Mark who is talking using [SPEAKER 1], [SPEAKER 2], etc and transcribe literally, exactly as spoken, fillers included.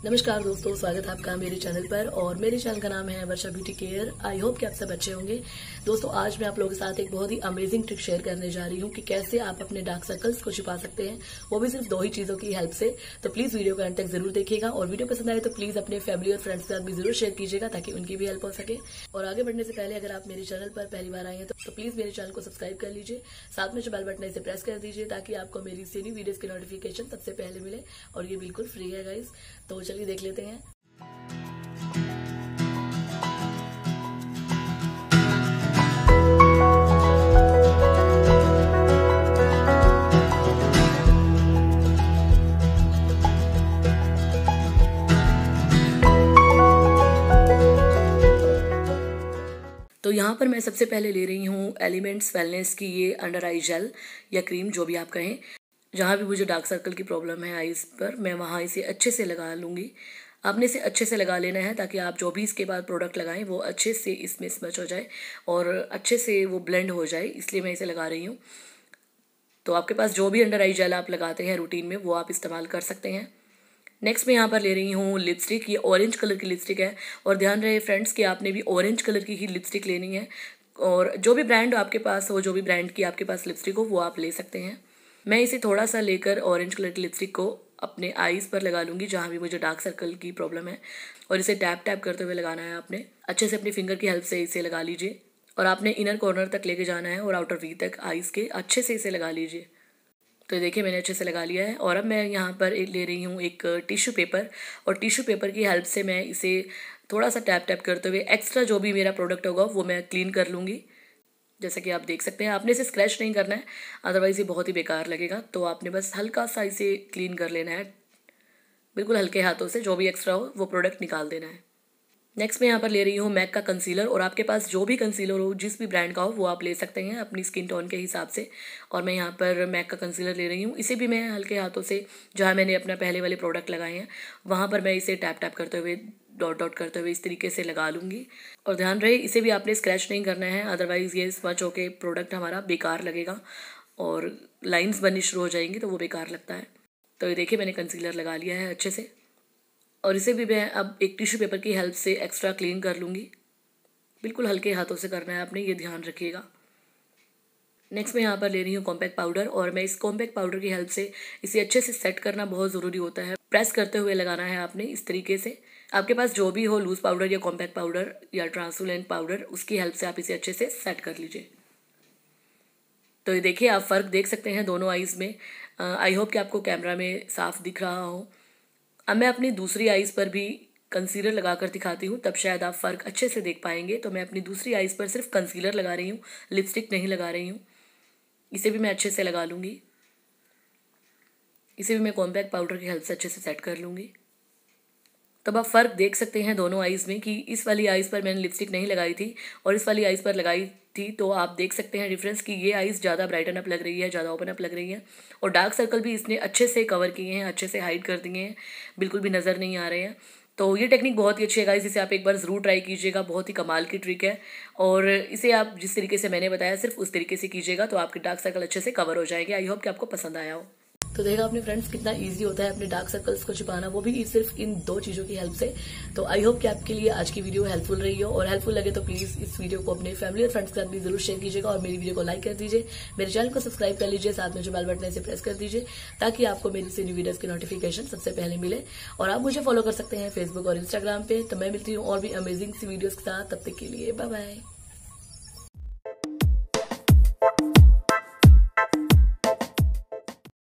[SPEAKER 1] नमस्कार दोस्तों, स्वागत है आपका मेरे चैनल पर। और मेरे चैनल का नाम है Varsha beauty care. I hope कि आप सब अच्छे होंगे। दोस्तों, आज मैं आप लोगों के साथ एक बहुत ही अमेजिंग ट्रिक शेयर करने जा रही हूँ कि कैसे आप अपने डार्क सर्कल्स को छिपा सकते हैं, वो भी सिर्फ दो ही चीजों की हेल्प से। तो प्लीज वीडियो का अंत तक जरूर देखिएगा और वीडियो पसंद आए तो प्लीज अपने फैमिली और फ्रेंड्स के साथ भी जरूर शेयर कीजिएगा ताकि उनकी भी हेल्प हो सके। और आगे बढ़ने से पहले अगर आप मेरे चैनल पर पहली बार आए हैं तो, तो प्लीज मेरे चैनल को सब्सक्राइब कर लीजिए। साथ में जो बेल बटन है इसे प्रेस कर दीजिए ताकि आपको मेरी सभी वीडियोस की नोटिफिकेशन सबसे पहले मिले। और ये बिल्कुल फ्री है गाइस। तो चलिए देख लेते हैं। तो यहाँ पर मैं सबसे पहले ले रही हूँ एलिमेंट्स वेलनेस की ये अंडर आई जेल या क्रीम, जो भी आप कहें। जहाँ भी मुझे डार्क सर्कल की प्रॉब्लम है आईज पर, मैं वहाँ इसे अच्छे से लगा लूँगी। आपने इसे अच्छे से लगा लेना है ताकि आप जो भी इसके बाद प्रोडक्ट लगाएं वो अच्छे से इसमें स्मच हो जाए और अच्छे से वो ब्लेंड हो जाए, इसलिए मैं इसे लगा रही हूँ। तो आपके पास जो भी अंडर आई जेल आप लगाते हैं रूटीन में वो आप इस्तेमाल कर सकते हैं। नेक्स्ट मैं यहाँ पर ले रही हूँ लिपस्टिक। ये ऑरेंज कलर की लिपस्टिक है और ध्यान रहे फ्रेंड्स कि आपने भी ऑरेंज कलर की ही लिपस्टिक लेनी है। और जो भी ब्रांड आपके पास हो, जो भी ब्रांड की आपके पास लिपस्टिक हो, वो आप ले सकते हैं। मैं इसे थोड़ा सा लेकर ऑरेंज कलर की लिपस्टिक को अपने आईज पर लगा लूँगी जहाँ भी मुझे डार्क सर्कल की प्रॉब्लम है। और इसे टैप टैप करते हुए लगाना है आपने। अच्छे से अपनी फिंगर की हेल्प से इसे लगा लीजिए और आपने इनर कॉर्नर तक लेके जाना है और आउटर वी तक आईज के अच्छे से इसे लगा लीजिए। तो देखिए मैंने अच्छे से लगा लिया है। और अब मैं यहाँ पर ले रही हूँ एक टिश्यू पेपर और टिश्यू पेपर की हेल्प से मैं इसे थोड़ा सा टैप टैप करते हुए एक्स्ट्रा जो भी मेरा प्रोडक्ट होगा वो मैं क्लीन कर लूँगी। जैसा कि आप देख सकते हैं, आपने इसे स्क्रैच नहीं करना है, अदरवाइज़ ये बहुत ही बेकार लगेगा। तो आपने बस हल्का सा इसे क्लीन कर लेना है, बिल्कुल हल्के हाथों से। जो भी एक्स्ट्रा हो वो प्रोडक्ट निकाल देना है। नेक्स्ट मैं यहाँ पर ले रही हूँ मैक का कंसीलर। और आपके पास जो भी कंसीलर हो, जिस भी ब्रांड का हो, वो आप ले सकते हैं अपनी स्किन टोन के हिसाब से। और मैं यहाँ पर मैक का कंसीलर ले रही हूँ। इसे भी मैं हल्के हाथों से, जहाँ मैंने अपना पहले वाले प्रोडक्ट लगाए हैं वहाँ पर मैं इसे टैप टैप करते हुए, डॉट डॉट करते हुए इस तरीके से लगा लूँगी। और ध्यान रहे इसे भी आपने स्क्रैच नहीं करना है, अदरवाइज़ ये स्मच होके प्रोडक्ट हमारा बेकार लगेगा और लाइन्स बननी शुरू हो जाएंगी, तो वो बेकार लगता है। तो ये देखिए मैंने कंसीलर लगा लिया है अच्छे से। और इसे भी मैं अब एक टिश्यू पेपर की हेल्प से एक्स्ट्रा क्लीन कर लूँगी। बिल्कुल हल्के हाथों से करना है आपने, ये ध्यान रखिएगा। नेक्स्ट मैं यहाँ पर ले रही हूँ कॉम्पैक्ट पाउडर और मैं इस कॉम्पैक्ट पाउडर की हेल्प से इसे अच्छे से सेट करना बहुत ज़रूरी होता है। प्रेस करते हुए लगाना है आपने इस तरीके से। आपके पास जो भी हो, लूज पाउडर या कॉम्पैक्ट पाउडर या ट्रांसलूसेंट पाउडर, उसकी हेल्प से आप इसे अच्छे से सेट कर लीजिए। तो ये देखिए आप फ़र्क देख सकते हैं दोनों आईज़ में। आई होप कि आपको कैमरा में साफ दिख रहा हो। अब मैं अपनी दूसरी आईज़ पर भी कंसीलर लगाकर दिखाती हूँ, तब शायद आप फ़र्क अच्छे से देख पाएंगे। तो मैं अपनी दूसरी आईज़ पर सिर्फ कंसीलर लगा रही हूँ, लिपस्टिक नहीं लगा रही हूँ। इसे भी मैं अच्छे से लगा लूँगी। इसे भी मैं कॉम्पैक्ट पाउडर की हेल्प से अच्छे से सेट कर लूँगी। तब आप फ़र्क देख सकते हैं दोनों आईज़ में कि इस वाली आईज़ पर मैंने लिपस्टिक नहीं लगाई थी और इस वाली आईज़ पर लगाई थी। तो आप देख सकते हैं डिफरेंस कि ये आईज़ ज़्यादा ब्राइटन अप लग रही है, ज़्यादा ओपन अप लग रही है। और डार्क सर्कल भी इसने अच्छे से कवर किए हैं, अच्छे से हाइड कर दिए हैं, बिल्कुल भी नज़र नहीं आ रहे हैं। तो ये टेक्निक बहुत ही अच्छी है गाइस, इसे आप एक बार ज़रूर ट्राई कीजिएगा। बहुत ही कमाल की ट्रिक है और इसे आप जिस तरीके से मैंने बताया सिर्फ उस तरीके से कीजिएगा तो आपके डार्क सर्कल अच्छे से कवर हो जाएंगे। आई होप कि आपको पसंद आया हो। तो देखा आपने फ्रेंड्स कितना इजी होता है अपने डार्क सर्कल्स को छिपाना, वो भी सिर्फ इन दो चीजों की हेल्प से। तो आई होप कि आपके लिए आज की वीडियो हेल्पफुल रही हो और हेल्पफुल लगे तो प्लीज इस वीडियो को अपने फैमिली और फ्रेंड्स के साथ भी जरूर शेयर कीजिएगा और मेरी वीडियो को लाइक कर दीजिए, मेरे चैनल को सब्सक्राइब कर लीजिए, साथ में जो बेल बटन है इसे प्रेस कर दीजिए ताकि आपको मेरी से न्यू वीडियोस की नोटिफिकेशन सबसे पहले मिले। और आप मुझे फॉलो कर सकते हैं फेसबुक और इंस्टाग्राम पे। तो मैं मिलती हूँ और भी अमेजिंग सी वीडियोस के साथ, तब तक के लिए बाय बाय।